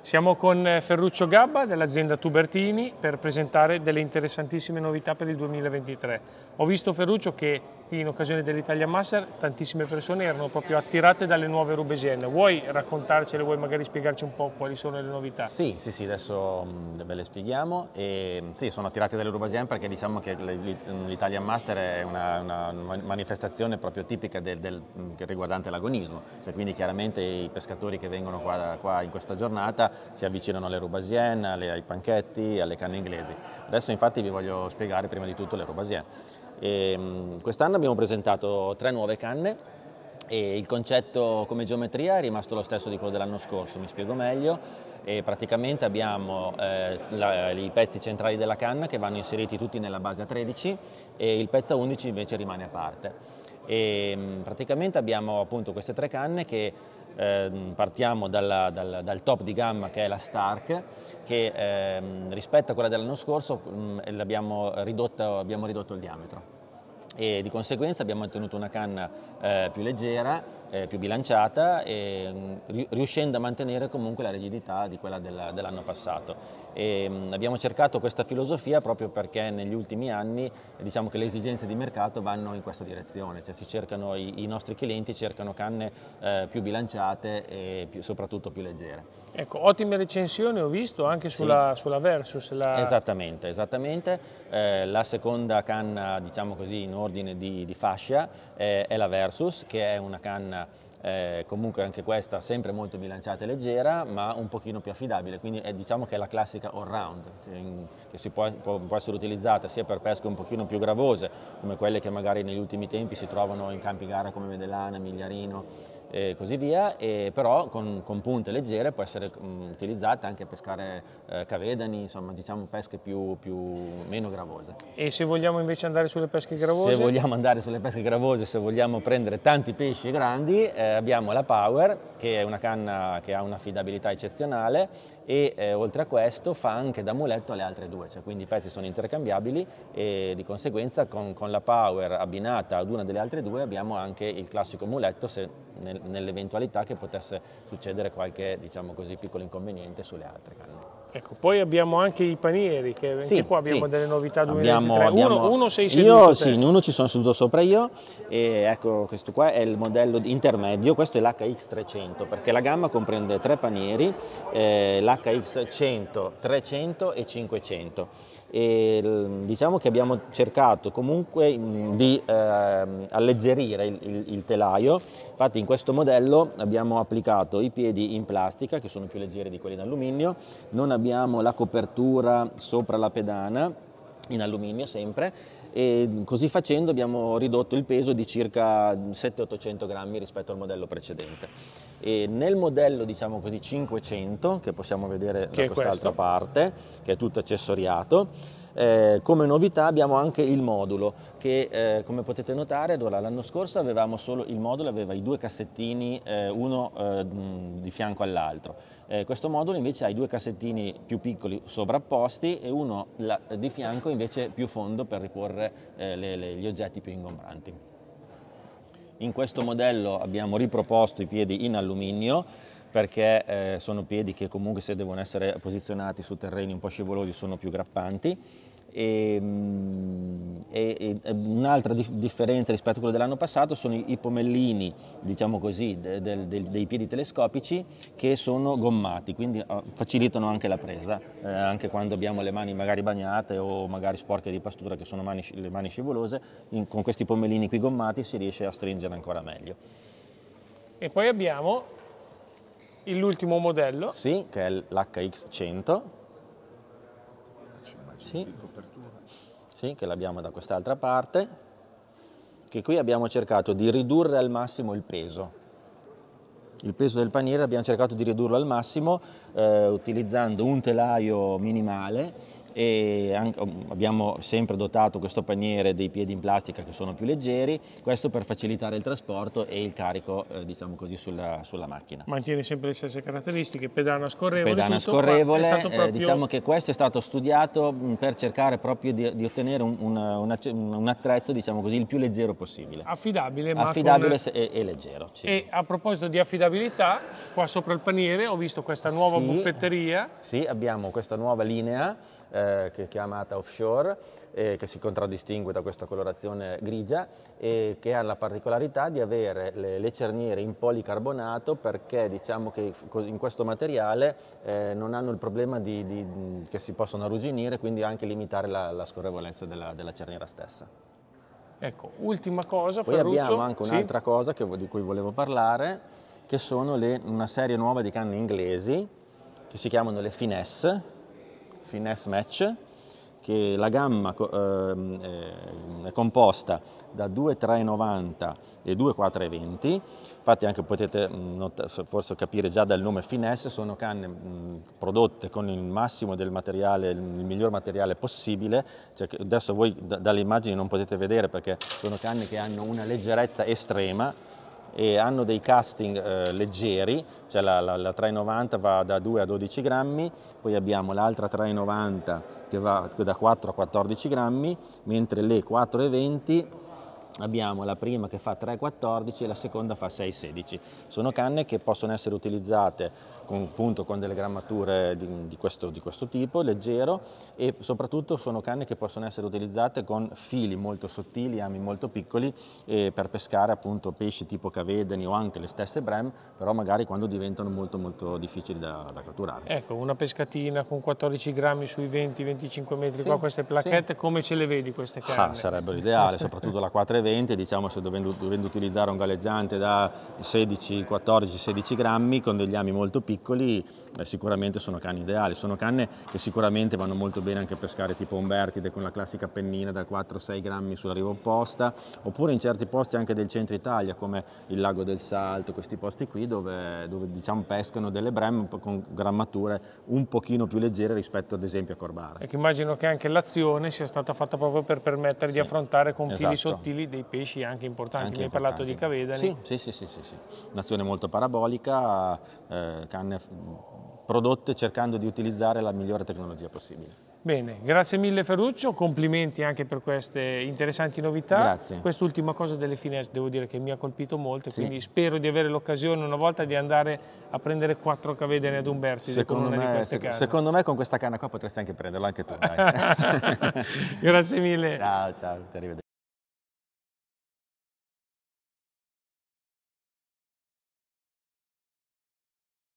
Siamo con Ferruccio Gabba dell'azienda Tubertini per presentare delle interessantissime novità per il 2023. Ho visto, Ferruccio, che in occasione dell'Italia Master tantissime persone erano proprio attirate dalle nuove Rubesienne. Vuoi raccontarcele, vuoi magari spiegarci un po' quali sono le novità? Sì, adesso ve le spieghiamo. Sì, sono attirate dalle Rubesienne perché diciamo che l'Italia Master è una manifestazione proprio tipica riguardante l'agonismo, cioè, quindi chiaramente i pescatori che vengono qua in questa giornata si avvicinano alle Rubesienne, ai panchetti, alle canne inglesi. Adesso infatti vi voglio spiegare prima di tutto le Rubesienne. Quest'anno abbiamo presentato 3 nuove canne e il concetto come geometria è rimasto lo stesso di quello dell'anno scorso, mi spiego meglio. Praticamente abbiamo i pezzi centrali della canna che vanno inseriti tutti nella base a 13 e il pezzo a 11 invece rimane a parte. Praticamente abbiamo appunto queste 3 canne che partiamo dal top di gamma, che è la Stark, che rispetto a quella dell'anno scorso abbiamo ridotto il diametro e di conseguenza abbiamo ottenuto una canna più leggera, più bilanciata, riuscendo a mantenere comunque la rigidità di quella dell'anno passato. Abbiamo cercato questa filosofia proprio perché negli ultimi anni diciamo che le esigenze di mercato vanno in questa direzione, cioè i nostri clienti cercano canne più bilanciate e soprattutto più leggere. Ecco, ottime recensioni ho visto anche sulla Versus. Esattamente. La seconda canna, diciamo così, in ordine di fascia è la Versus, che è una canna comunque anche questa sempre molto bilanciata e leggera, ma un pochino più affidabile, quindi diciamo che è la classica all-round, che può essere utilizzata sia per pesche un pochino più gravose, come quelle che magari negli ultimi tempi si trovano in campi gara come Medellana, Migliarino e così via, però con punte leggere può essere utilizzata anche a pescare cavedani, insomma diciamo pesche meno gravose. E se vogliamo invece andare sulle pesche gravose? Se vogliamo andare sulle pesche gravose, se vogliamo prendere tanti pesci grandi, abbiamo la Power, che è una canna che ha un'affidabilità eccezionale e oltre a questo fa anche da muletto alle altre 2, cioè quindi i pezzi sono intercambiabili e di conseguenza con la Power abbinata ad una delle altre 2 abbiamo anche il classico muletto nell'eventualità che potesse succedere qualche, diciamo così, piccolo inconveniente sulle altre canne. Ecco, poi abbiamo anche i panieri, che anche qua abbiamo delle novità 2023. Uno sei seduto? Sì, in uno ci sono seduto sopra io e ecco, questo qua è il modello intermedio, questo è l'HX300 perché la gamma comprende 3 panieri, l'HX100, 300 e 500. E diciamo che abbiamo cercato comunque di alleggerire il telaio. Infatti in questo modello abbiamo applicato i piedi in plastica che sono più leggeri di quelli in alluminio, non abbiamo la copertura sopra la pedana in alluminio sempre, e così facendo abbiamo ridotto il peso di circa 700-800 grammi rispetto al modello precedente. E nel modello, diciamo così, 500, che possiamo vedere da quest'altra parte, che è tutto accessoriato, come novità abbiamo anche il modulo che come potete notare l'anno scorso avevamo solo il modulo, aveva i 2 cassettini uno di fianco all'altro. Questo modulo invece ha i 2 cassettini più piccoli sovrapposti e uno di fianco invece più fondo per riporre gli oggetti più ingombranti. In questo modello abbiamo riproposto i piedi in alluminio perché sono piedi che comunque se devono essere posizionati su terreni un po' scivolosi sono più grappanti. E un'altra differenza rispetto a quello dell'anno passato sono i pomellini, diciamo così, dei piedi telescopici che sono gommati, quindi facilitano anche la presa, anche quando abbiamo le mani magari bagnate o magari sporche di pastura che sono le mani scivolose, con questi pomellini qui gommati si riesce a stringere ancora meglio. E poi abbiamo l'ultimo modello. Sì, che è l'HX100. Sì, che l'abbiamo da quest'altra parte, che qui abbiamo cercato di ridurre al massimo il peso. Il peso del paniere abbiamo cercato di ridurlo al massimo utilizzando un telaio minimale e abbiamo sempre dotato questo paniere dei piedi in plastica che sono più leggeri, questo per facilitare il trasporto e il carico diciamo così sulla macchina. Mantiene sempre le stesse caratteristiche, pedana scorrevole, Pedana tutto, scorrevole, proprio... diciamo che questo è stato studiato per cercare proprio di ottenere un attrezzo, diciamo così, il più leggero possibile. Affidabile, E leggero. Sì. E a proposito di affidabilità, qua sopra il paniere ho visto questa nuova buffetteria. Sì, abbiamo questa nuova linea che è chiamata Offshore, che si contraddistingue da questa colorazione grigia e che ha la particolarità di avere le cerniere in policarbonato, perché diciamo che in questo materiale non hanno il problema che si possono arrugginire, quindi anche limitare la scorrevolezza della cerniera stessa. Ecco, ultima cosa, Poi Ferruccio. abbiamo anche un'altra cosa di cui volevo parlare, che sono una serie nuova di canne inglesi che si chiamano le Finesse Match, che la gamma è composta da 2,390 e 2,420. Infatti anche potete forse capire già dal nome Finesse, sono canne prodotte con il massimo del materiale, il miglior materiale possibile. Cioè, adesso voi dalle immagini non potete vedere perché sono canne che hanno una leggerezza estrema e hanno dei casting leggeri, cioè la 390 va da 2 a 12 grammi, poi abbiamo l'altra 390 che va da 4 a 14 grammi, mentre le 420 abbiamo la prima che fa 3,14 e la seconda fa 6,16. Sono canne che possono essere utilizzate appunto con delle grammature di questo tipo, leggero, e soprattutto sono canne che possono essere utilizzate con fili molto sottili, ami molto piccoli, per pescare appunto pesci tipo cavedani o anche le stesse brem, però magari quando diventano molto difficili da catturare. Ecco, una pescatina con 14 grammi sui 20-25 metri, qua queste placchette, come ce le vedi queste canne? Sarebbe l'ideale, soprattutto la 4,20, diciamo, se dovendo utilizzare un galleggiante da 16, 14, 16 grammi con degli ami molto piccoli, sicuramente sono canne ideali. Sono canne che sicuramente vanno molto bene anche a pescare tipo Umbertide con la classica pennina da 4-6 grammi sulla riva opposta, oppure in certi posti anche del centro Italia come il Lago del Salto, questi posti qui dove diciamo pescano delle brem con grammature un pochino più leggere rispetto ad esempio a Corbara. Ecco, immagino che anche l'azione sia stata fatta proprio per permettere di affrontare con fili sottili dei pesci anche importanti. Mi hai parlato di cavedani. Sì. Un'azione molto parabolica, canne prodotte cercando di utilizzare la migliore tecnologia possibile. Bene, grazie mille Ferruccio, complimenti anche per queste interessanti novità. Grazie. Quest'ultima cosa delle Finesse devo dire che mi ha colpito molto, quindi spero di avere l'occasione una volta di andare a prendere 4 cavedani ad Umbertide con una di queste canne. Secondo me con questa canna qua potresti anche prenderla anche tu. Dai. Grazie mille. Ciao, arrivederci.